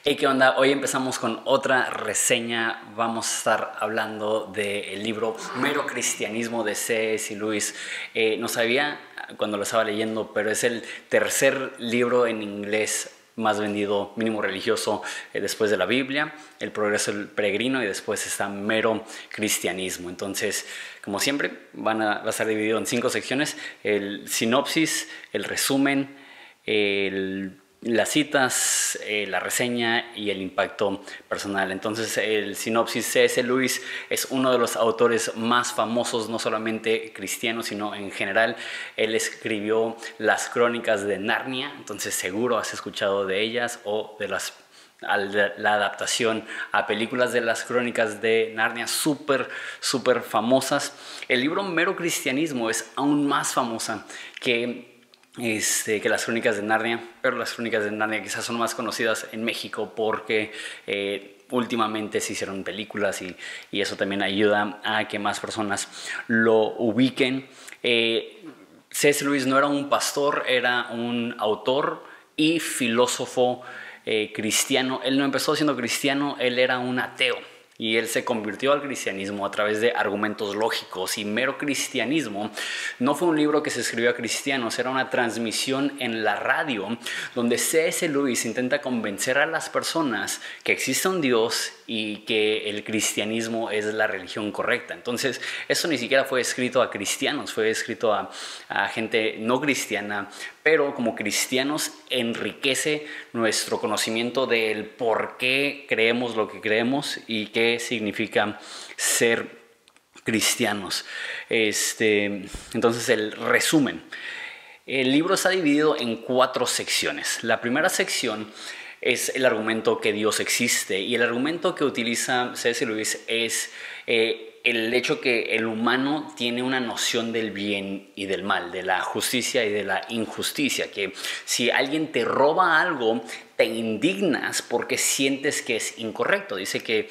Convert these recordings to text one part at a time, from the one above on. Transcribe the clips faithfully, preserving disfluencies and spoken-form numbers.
Hey, ¿qué onda? Hoy empezamos con otra reseña. Vamos a estar hablando del libro Mero Cristianismo de C S Lewis. Eh, no sabía cuando lo estaba leyendo, pero es el tercer libro en inglés más vendido, mínimo religioso, eh, después de la Biblia, El Progreso del Peregrino, y después está Mero Cristianismo. Entonces, como siempre, van a, va a estar dividido en cinco secciones: el sinopsis, el resumen, el las citas, eh, la reseña y el impacto personal. Entonces, el sinopsis: C S Lewis es uno de los autores más famosos, no solamente cristianos, sino en general. Él escribió las Crónicas de Narnia, entonces seguro has escuchado de ellas, o de las la adaptación a películas de las Crónicas de Narnia, súper, súper famosas. El libro Mero Cristianismo es aún más famosa que Este, que las Crónicas de Narnia, pero las Crónicas de Narnia quizás son más conocidas en México porque eh, últimamente se hicieron películas y, y eso también ayuda a que más personas lo ubiquen. Eh, C S Lewis no era un pastor, era un autor y filósofo eh, cristiano. Él no empezó siendo cristiano, él era un ateo. Y él se convirtió al cristianismo a través de argumentos lógicos. Y Mero Cristianismo no fue un libro que se escribió a cristianos, era una transmisión en la radio donde C S Lewis intenta convencer a las personas que existe un Dios y que el cristianismo es la religión correcta. Entonces, eso ni siquiera fue escrito a cristianos, fue escrito a, a gente no cristiana, pero como cristianos enriquece nuestro conocimiento del por qué creemos lo que creemos y qué significa ser cristianos. Este, entonces, el resumen. El libro está dividido en cuatro secciones. La primera sección es el argumento que Dios existe, y el argumento que utiliza C S Lewis es eh, el hecho que el humano tiene una noción del bien y del mal, de la justicia y de la injusticia, que si alguien te roba algo, te indignas porque sientes que es incorrecto. Dice que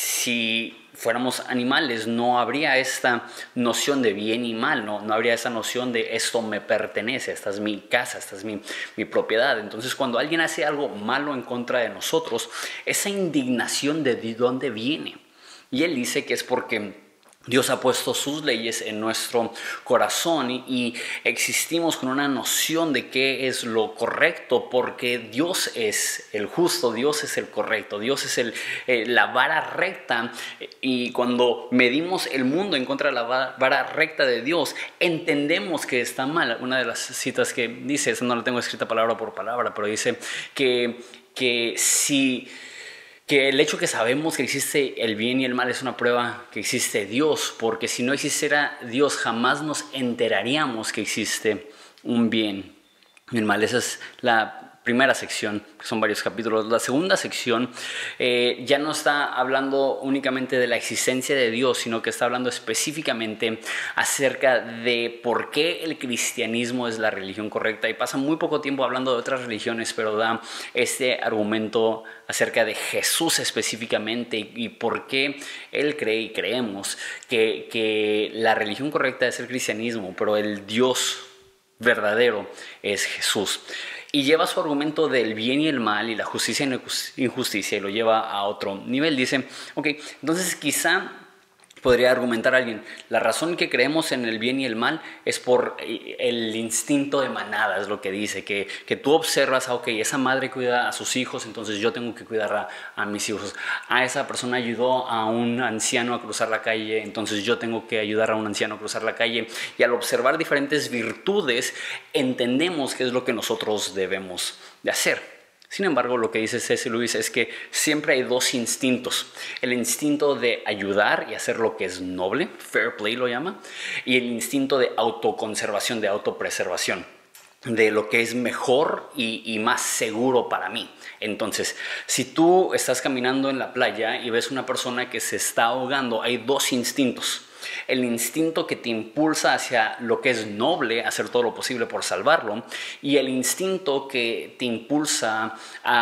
si fuéramos animales no habría esta noción de bien y mal, no, no habría esa noción de esto me pertenece, esta es mi casa, esta es mi, mi propiedad. Entonces, cuando alguien hace algo malo en contra de nosotros, esa indignación, ¿de dónde viene? Y él dice que es porque Dios ha puesto sus leyes en nuestro corazón y, y existimos con una noción de qué es lo correcto, porque Dios es el justo, Dios es el correcto, Dios es el, eh, la vara recta, y cuando medimos el mundo en contra de la vara recta de Dios, entendemos que está mal. Una de las citas que dice, esa no la tengo escrita palabra por palabra, pero dice que, que si... que el hecho que sabemos que existe el bien y el mal es una prueba que existe Dios, porque si no existiera Dios jamás nos enteraríamos que existe un bien y el mal. Esa es la primera sección, que son varios capítulos. La segunda sección eh, ya no está hablando únicamente de la existencia de Dios, sino que está hablando específicamente acerca de por qué el cristianismo es la religión correcta, y pasa muy poco tiempo hablando de otras religiones, pero da este argumento acerca de Jesús específicamente y, y por qué él cree y creemos que, que la religión correcta es el cristianismo, pero el Dios verdadero es Jesús. Y lleva su argumento del bien y el mal y la justicia y injusticia y lo lleva a otro nivel. Dice, ok, entonces quizá podría argumentar a alguien, la razón que creemos en el bien y el mal es por el instinto de manada, es lo que dice, que, que tú observas, ah, ok, esa madre cuida a sus hijos, entonces yo tengo que cuidar a, a mis hijos. A esa persona ayudó a un anciano a cruzar la calle, entonces yo tengo que ayudar a un anciano a cruzar la calle. Y al observar diferentes virtudes, entendemos qué es lo que nosotros debemos de hacer. Sin embargo, lo que dice C S Lewis es que siempre hay dos instintos: el instinto de ayudar y hacer lo que es noble, fair play lo llama, y el instinto de autoconservación, de autopreservación, de lo que es mejor y, y más seguro para mí. Entonces, si tú estás caminando en la playa y ves una persona que se está ahogando, hay dos instintos. El instinto que te impulsa hacia lo que es noble, hacer todo lo posible por salvarlo, y el instinto que te impulsa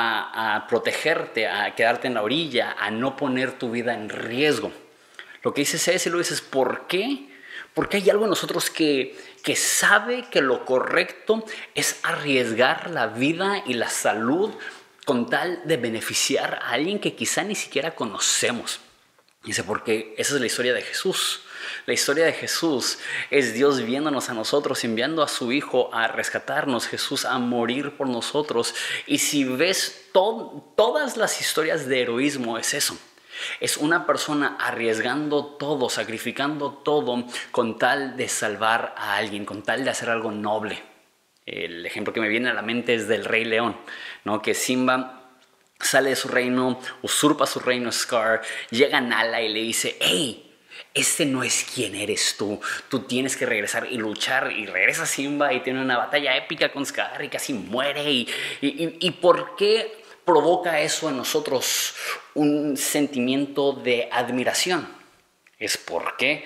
a, a protegerte, a quedarte en la orilla, a no poner tu vida en riesgo. Lo que dice C S Lewis es ¿por qué? Porque hay algo en nosotros que, que sabe que lo correcto es arriesgar la vida y la salud con tal de beneficiar a alguien que quizá ni siquiera conocemos. Dice, porque esa es la historia de Jesús. La historia de Jesús es Dios viéndonos a nosotros, enviando a su Hijo a rescatarnos, Jesús a morir por nosotros. Y si ves to- todas las historias de heroísmo, es eso. Es una persona arriesgando todo, sacrificando todo con tal de salvar a alguien, con tal de hacer algo noble. El ejemplo que me viene a la mente es del Rey León, ¿no? Que Simba sale de su reino, usurpa su reino Scar, llega Nala y le dice, ¡hey! Este no es quien eres tú. Tú tienes que regresar y luchar. Y regresa Simba y tiene una batalla épica con Scar y casi muere. ¿Y, y, y por qué provoca eso en nosotros un sentimiento de admiración? Es porque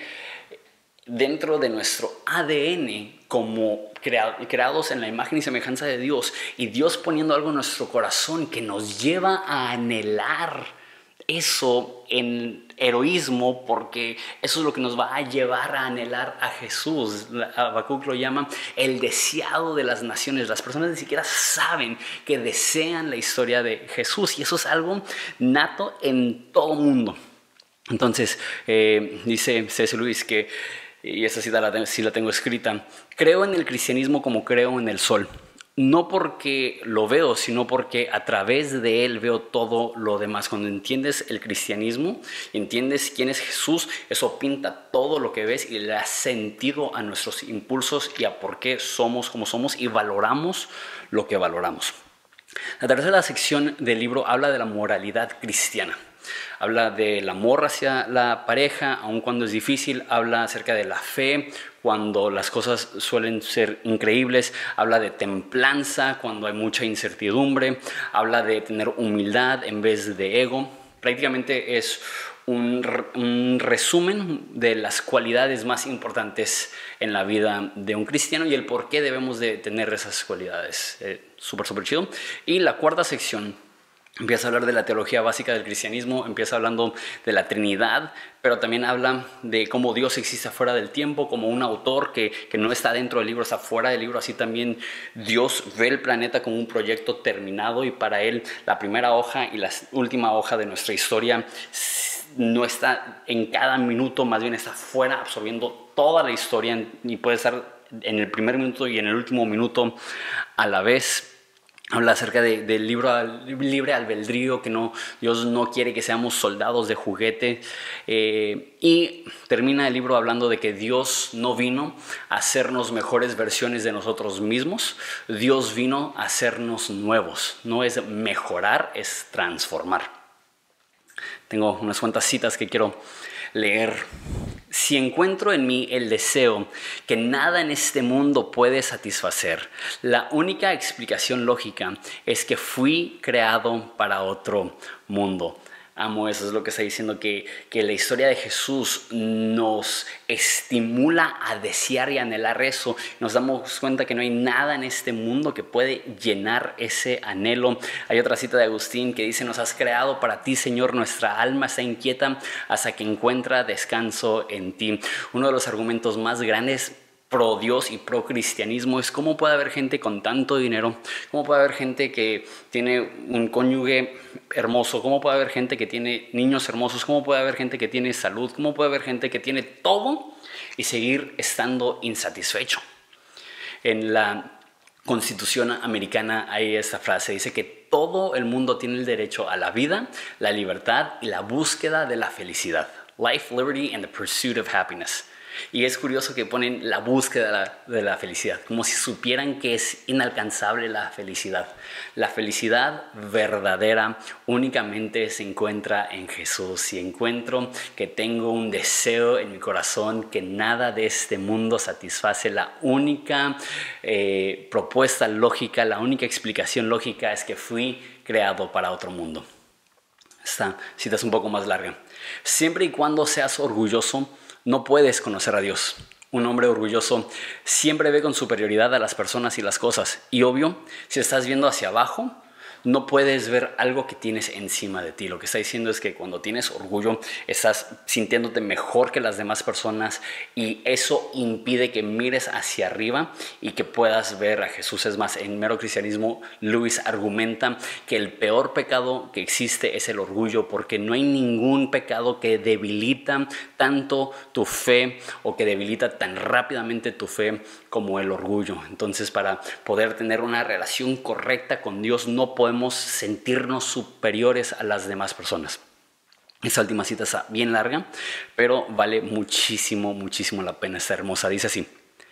dentro de nuestro A D N, como creados en la imagen y semejanza de Dios, y Dios poniendo algo en nuestro corazón que nos lleva a anhelar eso en heroísmo, porque eso es lo que nos va a llevar a anhelar a Jesús. Habacuc lo llama el deseado de las naciones. Las personas ni siquiera saben que desean la historia de Jesús, y eso es algo nato en todo mundo. Entonces, eh, dice C S Lewis que, y esta cita la, sí la tengo escrita, creo en el cristianismo como creo en el sol. No porque lo veo, sino porque a través de él veo todo lo demás. Cuando entiendes el cristianismo, entiendes quién es Jesús, eso pinta todo lo que ves y le da sentido a nuestros impulsos y a por qué somos como somos y valoramos lo que valoramos. La tercera sección del libro habla de la moralidad cristiana. Habla del amor hacia la pareja, aun cuando es difícil. Habla acerca de la fe, cuando las cosas suelen ser increíbles. Habla de templanza, cuando hay mucha incertidumbre. Habla de tener humildad en vez de ego. Prácticamente es un, un resumen de las cualidades más importantes en la vida de un cristiano y el por qué debemos de tener esas cualidades. Eh, súper, súper chido. Y la cuarta sección empieza a hablar de la teología básica del cristianismo, empieza hablando de la Trinidad, pero también habla de cómo Dios existe fuera del tiempo, como un autor que, que no está dentro del libro, está fuera del libro. Así también Dios ve el planeta como un proyecto terminado y para él la primera hoja y la última hoja de nuestra historia no está en cada minuto, más bien está fuera absorbiendo toda la historia y puede estar en el primer minuto y en el último minuto a la vez. Habla acerca del de libro libre albedrío, que no, Dios no quiere que seamos soldados de juguete. Eh, y termina el libro hablando de que Dios no vino a hacernos mejores versiones de nosotros mismos. Dios vino a hacernos nuevos. No es mejorar, es transformar. Tengo unas cuantas citas que quiero leer. Si encuentro en mí el deseo que nada en este mundo puede satisfacer, la única explicación lógica es que fui creado para otro mundo. Amo eso, es lo que está diciendo, que, que la historia de Jesús nos estimula a desear y anhelar eso. Nos damos cuenta que no hay nada en este mundo que puede llenar ese anhelo. Hay otra cita de Agustín que dice, nos has creado para ti, Señor, nuestra alma está inquieta hasta que encuentra descanso en ti. Uno de los argumentos más grandes pro Dios y pro cristianismo es cómo puede haber gente con tanto dinero, cómo puede haber gente que tiene un cónyuge hermoso, cómo puede haber gente que tiene niños hermosos, cómo puede haber gente que tiene salud, cómo puede haber gente que tiene todo y seguir estando insatisfecho. En la Constitución americana hay esta frase, dice que todo el mundo tiene el derecho a la vida, la libertad y la búsqueda de la felicidad. Life, liberty and the pursuit of happiness. Y es curioso que ponen la búsqueda de la, de la felicidad, como si supieran que es inalcanzable la felicidad. La felicidad verdadera únicamente se encuentra en Jesús. Si encuentro que tengo un deseo en mi corazón que nada de este mundo satisface, la única eh, propuesta lógica, la única explicación lógica es que fui creado para otro mundo. Esta cita es un poco más larga. Siempre y cuando seas orgulloso, no puedes conocer a Dios. Un hombre orgulloso siempre ve con superioridad a las personas y las cosas. Y obvio, si estás viendo hacia abajo, no puedes ver algo que tienes encima de ti. Lo que está diciendo es que cuando tienes orgullo estás sintiéndote mejor que las demás personas y eso impide que mires hacia arriba y que puedas ver a Jesús. Es más, en Mero Cristianismo, Lewis argumenta que el peor pecado que existe es el orgullo, porque no hay ningún pecado que debilita tanto tu fe o que debilita tan rápidamente tu fe como el orgullo. Entonces, para poder tener una relación correcta con Dios, no podemos sentirnos superiores a las demás personas. Esta última cita está bien larga, pero vale muchísimo, muchísimo la pena. Está hermosa. Dice así: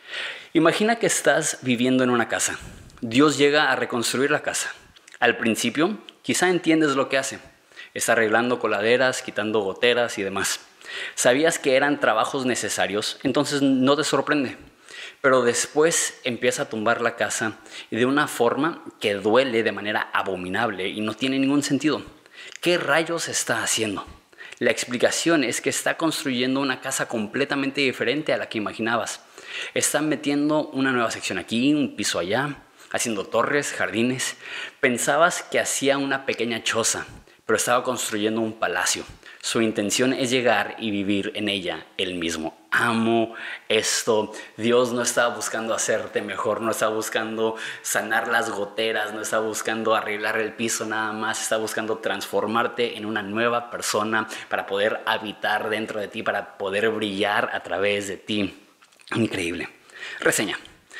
imagina que estás viviendo en una casa. Dios llega a reconstruir la casa. Al principio, quizá entiendes lo que hace. Está arreglando coladeras, quitando goteras y demás. Sabías que eran trabajos necesarios, entonces no te sorprende. Pero después empieza a tumbar la casa y de una forma que duele de manera abominable y no tiene ningún sentido. ¿Qué rayos está haciendo? La explicación es que está construyendo una casa completamente diferente a la que imaginabas. Está metiendo una nueva sección aquí, un piso allá, haciendo torres, jardines. Pensabas que hacía una pequeña choza, pero estaba construyendo un palacio. Su intención es llegar y vivir en ella él mismo. Amo esto. Dios no está buscando hacerte mejor, no está buscando sanar las goteras, no está buscando arreglar el piso nada más, está buscando transformarte en una nueva persona para poder habitar dentro de ti, para poder brillar a través de ti. Increíble. Reseña.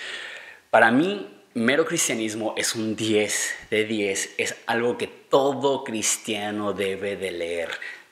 Para mí, Mero Cristianismo es un diez de diez, es algo que todo cristiano debe de leer.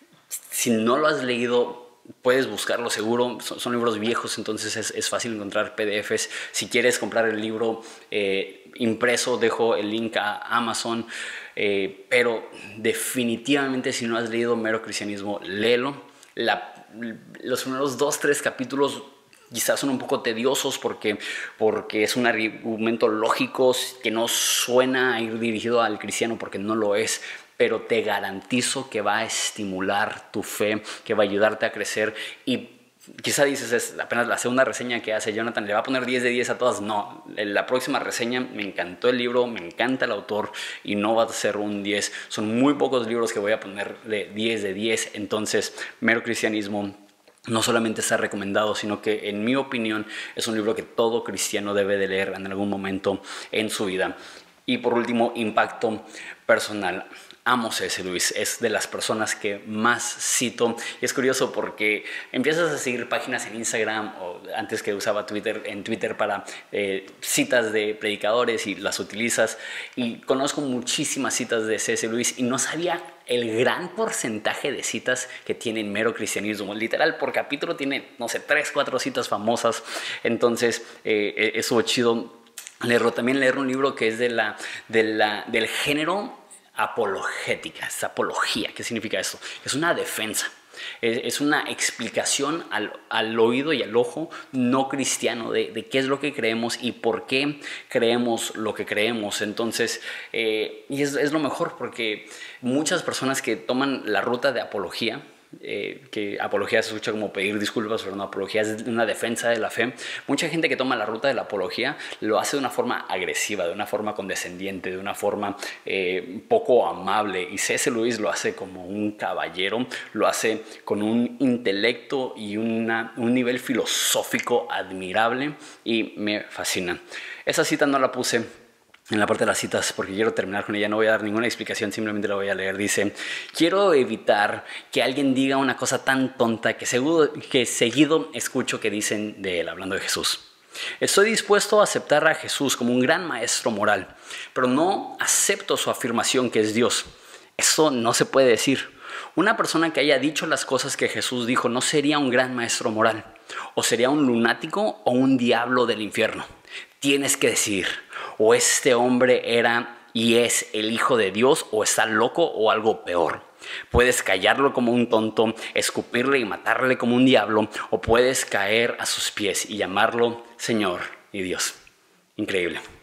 Si no lo has leído, puedes buscarlo seguro. Son, son libros viejos, entonces es, es fácil encontrar P D Fs. Si quieres comprar el libro eh, impreso, dejo el link a Amazon. Eh, pero definitivamente, si no has leído Mero Cristianismo, léelo. La, los primeros dos, tres capítulos quizás son un poco tediosos porque, porque es un argumento lógico que no suena a ir dirigido al cristiano, porque no lo es. Pero te garantizo que va a estimular tu fe, que va a ayudarte a crecer. Y quizá dices, es apenas la segunda reseña que hace Jonathan, ¿le va a poner diez de diez a todas? No, en la próxima reseña me encantó el libro, me encanta el autor y no va a ser un diez. Son muy pocos libros que voy a ponerle diez de diez. Entonces, Mero Cristianismo no solamente está recomendado, sino que en mi opinión es un libro que todo cristiano debe de leer en algún momento en su vida. Y por último, impacto personal. Amo C S Lewis, es de las personas que más cito. Y es curioso porque empiezas a seguir páginas en Instagram, o antes que usaba Twitter, en Twitter para eh, citas de predicadores, y las utilizas. Y conozco muchísimas citas de C S Lewis y no sabía el gran porcentaje de citas que tiene Mero Cristianismo. Literal, por capítulo tiene, no sé, tres, cuatro citas famosas. Entonces, eh, estuvo chido leerlo. También leer un libro que es de la, de la, del género apologética. Es apología. ¿Qué significa esto? Es una defensa. Es, es una explicación al, al oído y al ojo no cristiano de, de qué es lo que creemos y por qué creemos lo que creemos. Entonces, eh, y es, es lo mejor, porque muchas personas que toman la ruta de apología, Eh, que apología se escucha como pedir disculpas, pero no, apología es una defensa de la fe. Mucha gente que toma la ruta de la apología lo hace de una forma agresiva, de una forma condescendiente, de una forma eh, poco amable, y C S Lewis lo hace como un caballero, lo hace con un intelecto y una, un nivel filosófico admirable, y me fascina. Esa cita no la puse en la parte de las citas porque quiero terminar con ella. No voy a dar ninguna explicación, simplemente la voy a leer. Dice: quiero evitar que alguien diga una cosa tan tonta que, seguro, que seguido escucho que dicen de él, hablando de Jesús. Estoy dispuesto a aceptar a Jesús como un gran maestro moral, pero no acepto su afirmación que es Dios. Eso no se puede decir. Una persona que haya dicho las cosas que Jesús dijo no sería un gran maestro moral, o sería un lunático o un diablo del infierno. Tienes que decidir: o este hombre era y es el Hijo de Dios, o está loco, o algo peor. Puedes callarlo como un tonto, escupirle y matarle como un diablo, o puedes caer a sus pies y llamarlo Señor y Dios. Increíble.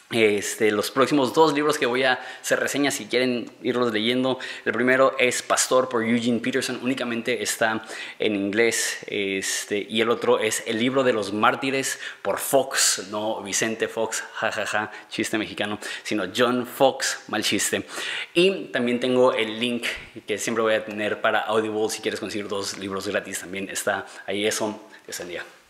Este, los próximos dos libros que voy a hacer reseñas, si quieren irlos leyendo, el primero es Pastor por Eugene Peterson, únicamente está en inglés, este, y el otro es El libro de los mártires por Fox, no Vicente Fox, jajaja, ja, ja, chiste mexicano, sino John Fox, mal chiste. Y también tengo el link que siempre voy a tener para Audible, si quieres conseguir dos libros gratis, también está ahí. Eso es el día.